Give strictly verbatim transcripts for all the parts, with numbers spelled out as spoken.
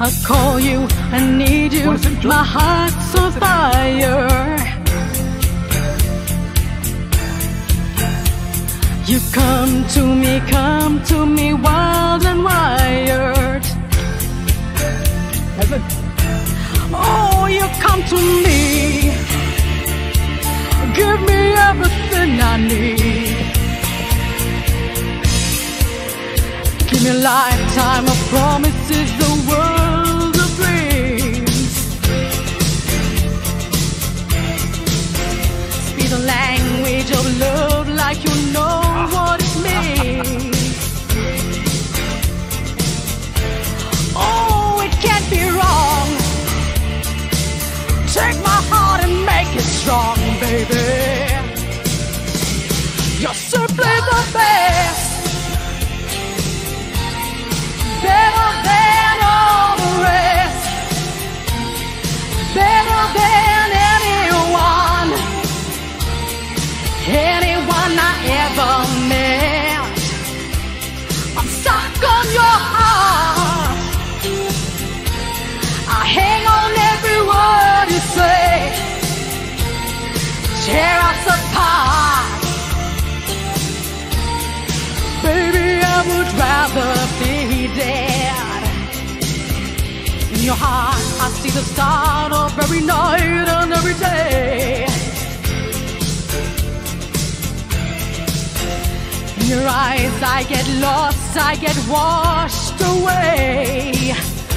I call you, I need you, my heart's on fire. You come to me, come to me, wild and wired. Oh, you come to me, give me everything I need. Give me a lifetime of promises, the world of dreams. Speak the language of love like you know what it means. Oh, it can't be wrong. Take my heart and make it strong, baby. You're simply the best. Better than all the rest. Better than anyone. Anyone I ever met. I'm stuck on your heart. I hang on every word you say. Tear us apart. Baby, I would rather be dead. In your heart, I see the start of every night and every day. In your eyes, I get lost, I get washed away.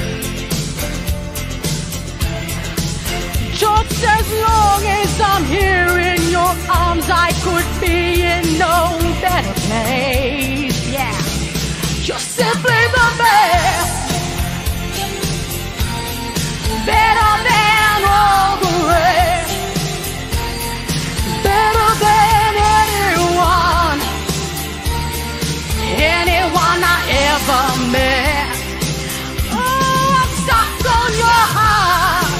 Just as long as I'm here in your arms, I could be in no better place. Yeah. You're simply the best. Better than all the rest. Better than anyone. Anyone I ever met. Oh, I'm stuck on your heart.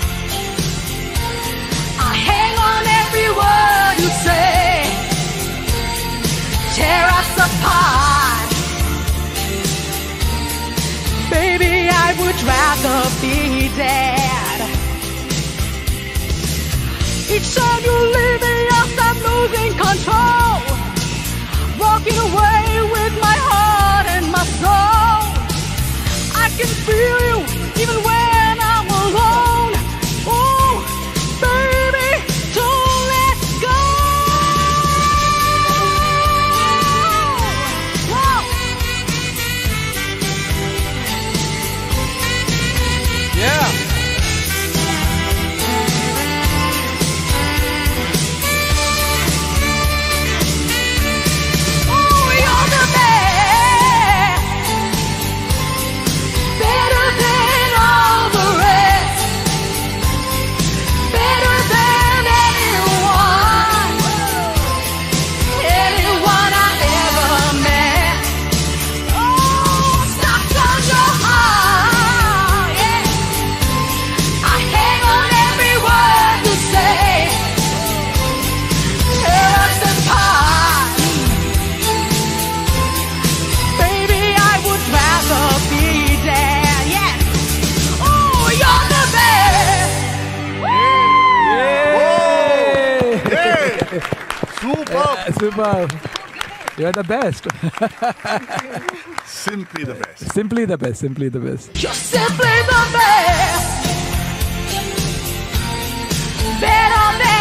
I hang on every word you say. Tear us apart. Baby, I would rather be dead. Each time you leave me, I start losing control. Walking away with my heart and my soul. I can feel you even when I'm alone. Oh, baby, don't let go. Whoa. Yeah. Oh, you're the best. Better than all the rest. Better than anyone. Anyone I ever met. Oh, stuck on your heart. Yeah. I hang on every word you say. Tear us apart. Baby, I would rather be dead. Yeah. Oh, you're the best. Super. Super. You're the best. Simply the best. Simply the best. Simply the best. You're simply the best. Better than